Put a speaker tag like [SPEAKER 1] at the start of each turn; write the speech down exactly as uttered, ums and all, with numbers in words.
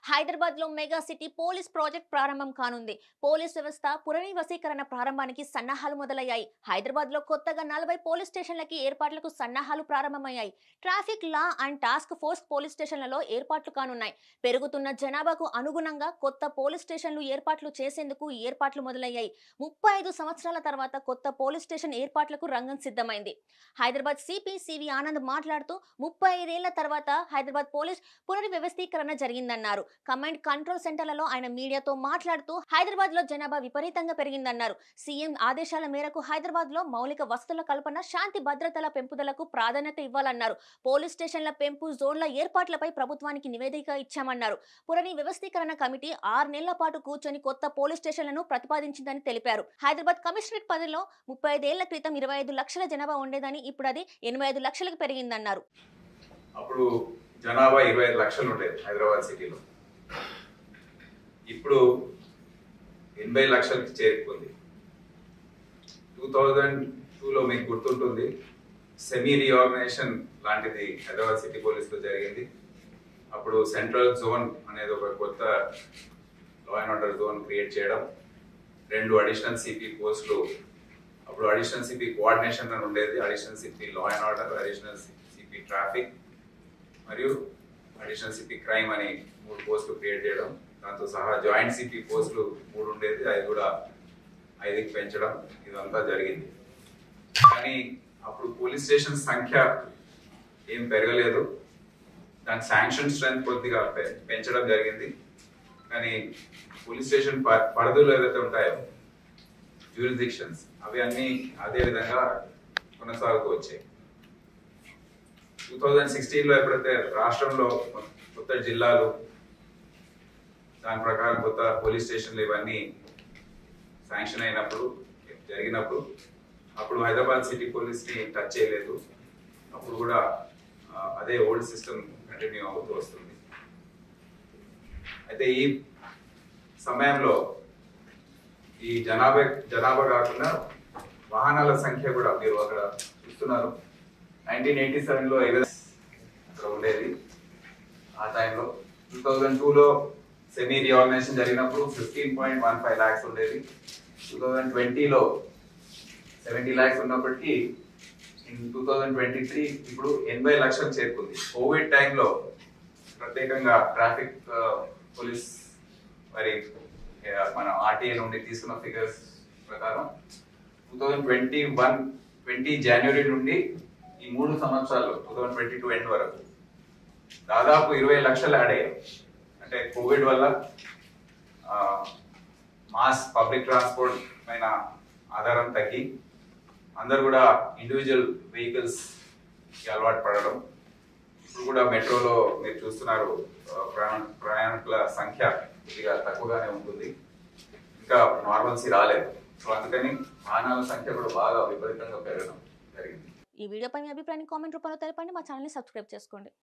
[SPEAKER 1] హైదరాబాద్ లో mega city police project ప్రారంభం కానుంది. పోలీస్ వ్యవస్థ పునర్నివసీకరణ ప్రారంభానికి సన్నాహాలు మొదలయ్యాయి. హైదరాబాద్ లో కొత్తగా నలభై పోలీస్ స్టేషన్లకి ఏర్పాట్లకు సన్నాహాలు ప్రారంభమయ్యాయి. Traffic law and task force police స్టేషన్లలో ఏర్పాట్లు కానున్నాయి. పెరుగుతున్న జనాభాకు అనుగుణంగా కొత్త పోలీస్ స్టేషన్లు ఏర్పాట్లు చేసేందుకు ఏర్పాట్లు మొదలయ్యాయి. ముప్పై ఐదు సంవత్సరాల తర్వాత కొత్త పోలీస్ స్టేషన్ ఏర్పాట్లకు రంగం సిద్ధమైంది. హైదరాబాద్ సిపి సివి ఆనంద్ మాట్లాడుతూ ముప్పై ఐదేళ్ల తర్వాత హైదరాబాద్ పోలీస్ పునర్వ్యవస్థీకరణ జరిగిందన్నారు. కమాండ్ కంట్రోల్ సెంటర్లలో ఆయన మీడియాతో మాట్లాడుతూ హైదరాబాద్ లో జనాభా విపరీతంగా పెరిగిందన్నారు. సీఎం ఆదేశాల మేరకు హైదరాబాద్ లో మౌలిక వసతుల కల్పన, శాంతి భద్రతల పెంపుదలకు ప్రాధాన్యత ఇవ్వాలన్నారు. పోలీస్ స్టేషన్ల పెంపు, జోన్ల ఏర్పాట్లపై ప్రభుత్వానికి నివేదిక ఇచ్చామన్నారు. పునర్ వ్యవస్థీకరణ కమిటీ ఆరు నెలల పాటు కూర్చొని కొత్త పోలీస్ స్టేషన్లను ప్రతిపాదించిందని తెలిపారు. హైదరాబాద్ కమిషనరేట్ పరిధిలో ముప్పై ఐదేళ్ల క్రితం ఇరవై ఐదు లక్షల జనాభా ఉండేదని ఇప్పుడు అది ఎనభై ఐదు లక్షలకు పెరిగిందన్నారు.
[SPEAKER 2] అప్పుడు జనాభా ఇరవై ఐదు లక్షలు ఉండేది హైదరాబాద్ సిటీలో. ఇప్పుడు ఎనభై లక్షలకి చేరుకుంది. టూ థౌజండ్ టూలో మీకు గుర్తుంటుంది, సెమీ రీఆర్గనైజేషన్ లాంటిది హైదరాబాద్ సిటీ పోలీస్లో జరిగింది. అప్పుడు సెంట్రల్ జోన్ అనేది ఒక కొత్త law and order zone create చేయడం, రెండు అడిషనల్ సిపి పోస్టులు, అప్పుడు అడిషనల్ సిపి కోఆర్డినేషన్ అని ఉండేది, additional CP law and order, additional CP traffic మరియు అడిషనల్ సిపి క్రైమ్ అని మూడు పోస్టులు క్రియేట్ చేయడం, దాంతో సహా జాయింట్ సిపి పోస్టులు మూడు ఉండేది, అది కూడా ఐదుకి పెంచడం, ఇదంతా జరిగింది. కానీ అప్పుడు పోలీస్ స్టేషన్ సంఖ్య ఏం పెరగలేదు. దాని శాంక్షన్ స్ట్రెంత్ కొద్దిగా పెంచడం జరిగింది. కానీ పోలీస్ స్టేషన్ పరిధులు ఏదైతే ఉంటాయో జ్యూరిడిక్షన్స్, అవి అన్నీ అదే విధంగా కొనసాగుతూ వచ్చాయి. టూ థౌజండ్ సిక్స్టీన్లో ఎప్పుడైతే రాష్ట్రంలో కొత్త జిల్లాలు, దాని ప్రకారం కొత్త పోలీస్ స్టేషన్లు ఇవన్నీ శాంక్షన్ అయినప్పుడు జరిగినప్పుడు అప్పుడు హైదరాబాద్ సిటీ పోలీస్ని టచ్ చేయలేదు. అప్పుడు కూడా అదే ఓల్డ్ సిస్టమ్ కంటిన్యూ అవుతూ వస్తుంది. అయితే ఈ సమయంలో ఈ జనాభా జనాభా కాకుండా వాహనాల సంఖ్య కూడా మీరు అక్కడ చూస్తున్నారు. నైన్టీన్ ఎయిటీ సెవెన్లో అక్కడ ఉండేది. ఆ టైంలో టూ థౌజండ్ టూలో సెమీ రీఆర్గనైజేషన్ జరిగినప్పుడు fifteen point one five lakhs ఉండేది. టూ థౌజండ్ ట్వంటీలో సెవెంటీ ల్యాక్స్ ఉన్నప్పటికీ in two thousand twenty three ఇప్పుడు ఎనభై లక్షలు చేరుకుంది. కోవిడ్ టైంలో ప్రత్యేకంగా ట్రాఫిక్ పోలీస్ మరి మన ఆర్టీఏ నుండి తీసుకున్న ఫిగర్స్ ప్రకారం two thousand twenty one twenty జనవరి నుండి ఈ మూడు సంవత్సరాలు two thousand twenty two end వరకు దాదాపు ఇరవై లక్షలు యాడ్ అయ్యాయి. అంటే కోవిడ్ వల్ల మాస్ పబ్లిక్ ట్రాన్స్పోర్ట్ పైన ఆధారం తగ్గి అందరు కూడా ఇండివిజువల్ వెహికల్స్ కి అలవాటు పడడం. ఇప్పుడు కూడా మెట్రోలో మీరు చూస్తున్నారు, ప్రయాణ ప్రయాణికుల సంఖ్య కొద్దిగా తక్కువగానే ఉంటుంది, ఇంకా నార్మల్సీ రాలేదు. సో అందుకని వాహనాల సంఖ్య కూడా బాగా విపరీతంగా పెరగడం జరిగింది.
[SPEAKER 1] ఈ వీడియోపై మీ అభిప్రాయాన్ని కామెంట్ రూపంలో తెలపండి. మా ఛానల్ని సబ్స్క్రైబ్ చేసుకోండి.